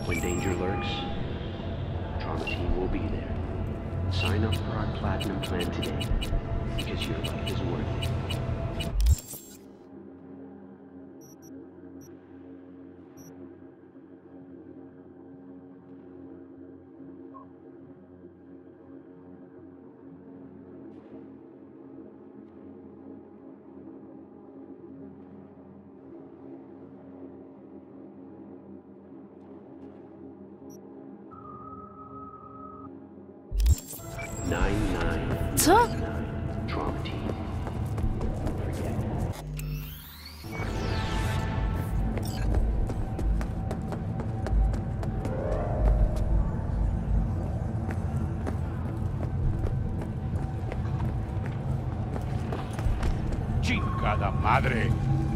When danger lurks, Trauma Team will be there. Sign up for our Platinum plan today, because your life is worth it. Co? Trauma Team. Forget it. ¡Chingada madre!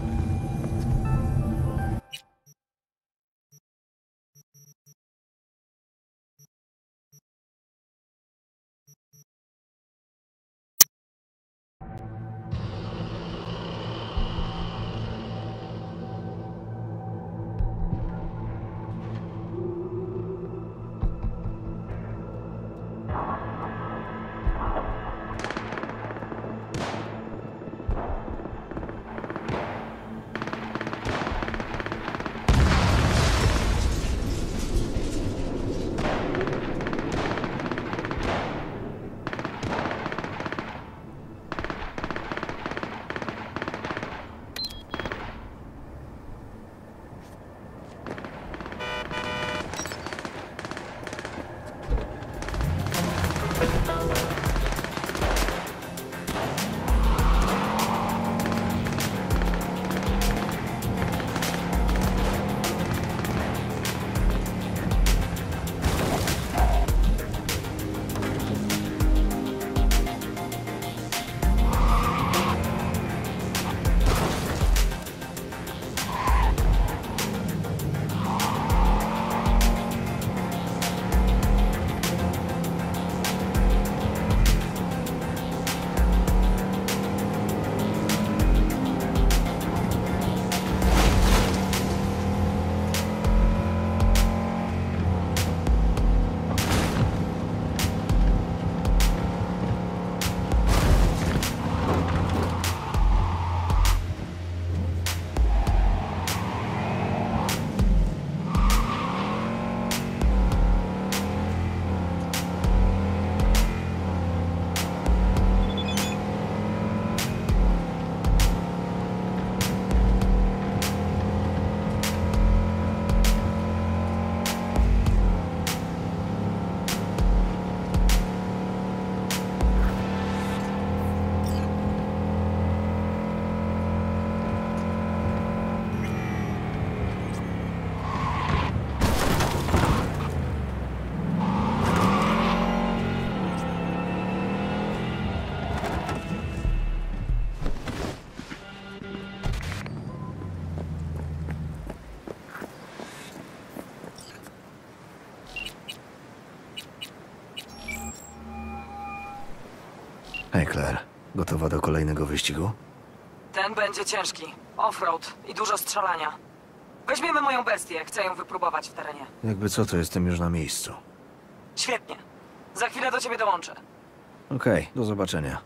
Hej, Claire. Gotowa do kolejnego wyścigu? Ten będzie ciężki. Offroad i dużo strzelania. Weźmiemy moją bestię, chcę ją wypróbować w terenie. Jakby co, to jestem już na miejscu. Świetnie. Za chwilę do ciebie dołączę. Okej, do zobaczenia.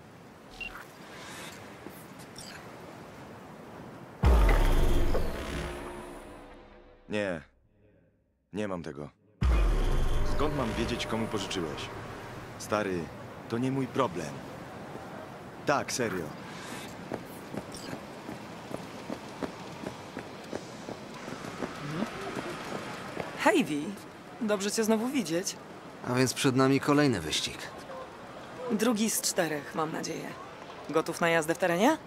Nie. Nie mam tego. Skąd mam wiedzieć, komu pożyczyłeś? Stary, to nie mój problem. Tak, serio. Hej, Vi. Dobrze cię znowu widzieć. A więc przed nami kolejny wyścig. Drugi z 4, mam nadzieję. Gotów na jazdę w terenie?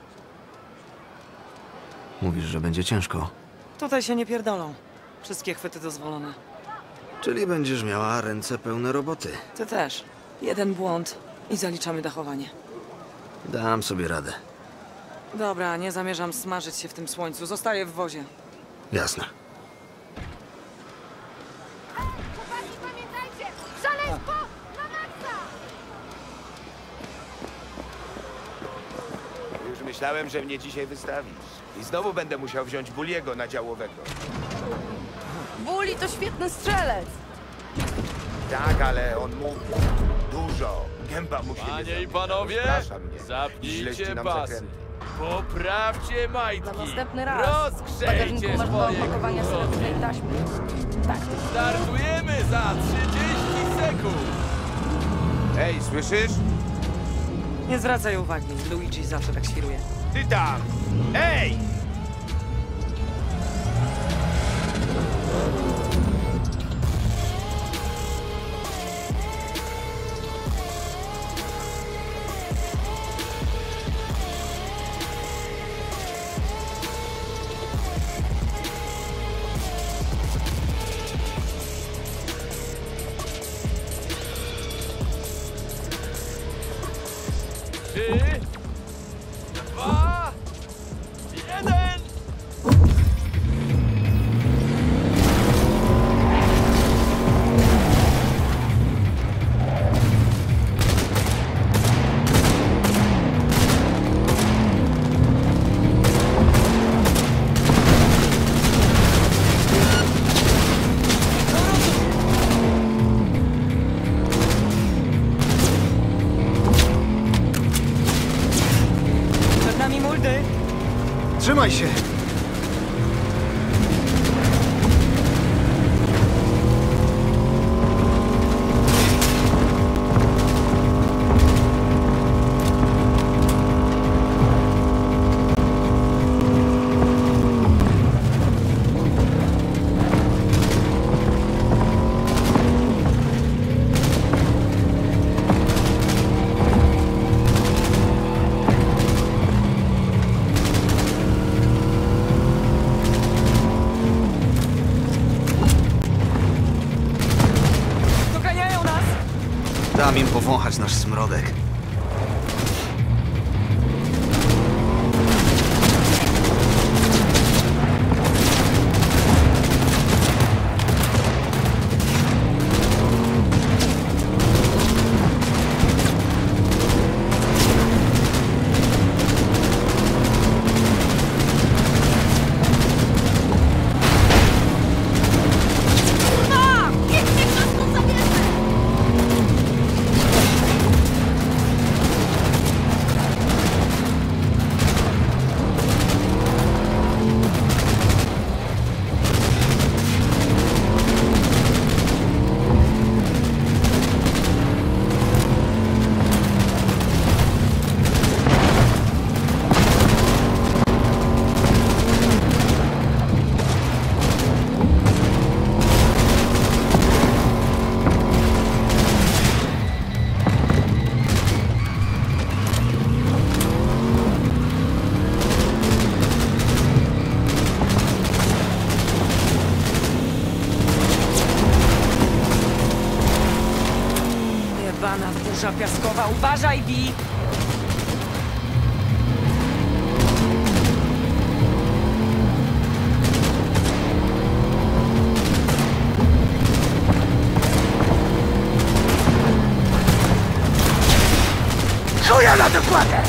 Mówisz, że będzie ciężko. Tutaj się nie pierdolą. Wszystkie chwyty dozwolone. Czyli będziesz miała ręce pełne roboty. Ty też. Jeden błąd i zaliczamy dachowanie. Dam sobie radę. Dobra, nie zamierzam smażyć się w tym słońcu. Zostaję w wozie. Jasne. Chłopaki, pamiętajcie! Szaleństwo! Na maksa! Już myślałem, że mnie dzisiaj wystawisz. I znowu będę musiał wziąć Bulliego na działowego. Bully to świetny strzelec. Tak, ale on mówi dużo. Gęba mu się nie Panie i zamyka. panowie, Rozprasza mnie. zapnijcie Śledźcie nam pasy. zakręty. Poprawcie majtki. Na następny raz. W bagażniku Rozgrzejcie masz do swoje opakowania srebrnej głupoty. taśmy. Tak. Startujemy za 30 sekund. Ej, słyszysz? Nie zwracaj uwagi, Luigi zawsze tak świruje. Ty tam! Ej! Trzy, dwa, jeden. Przed nami muldy. Trzymaj się! Doganiają nas. Dam im powąchać nasz smrodek. A! Niech nas tu zabierze! Jebana burza piaskowa, uważaj, Bi! Czuję na dokładę!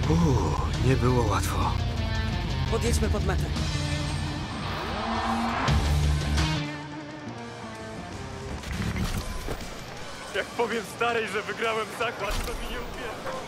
Nie było łatwo. Podjedźmy pod metę. Jak powiem starej, że wygrałem zakład, to mi nie uwierzy.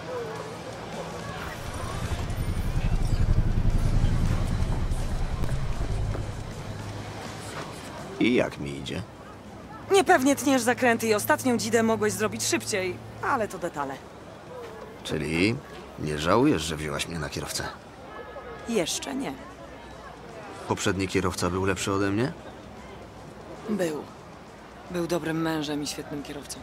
I jak mi idzie? Niepewnie tniesz zakręty i ostatnią dzidę mogłeś zrobić szybciej, ale to detale. Czyli nie żałujesz, że wzięłaś mnie na kierowcę? Jeszcze nie. Poprzedni kierowca był lepszy ode mnie? Był. Był dobrym mężem i świetnym kierowcą.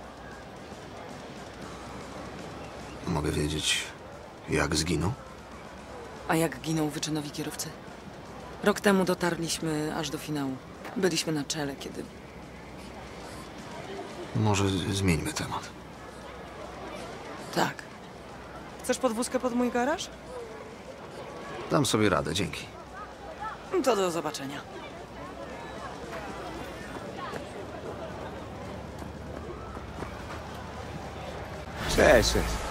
Mogę wiedzieć, jak zginął? A jak ginął wyczynowi kierowcy? Rok temu dotarliśmy aż do finału. Byliśmy na czele, kiedy... Może zmieńmy temat. Tak. Chcesz podwózkę pod mój garaż? Dam sobie radę, dzięki. To do zobaczenia. Cześć.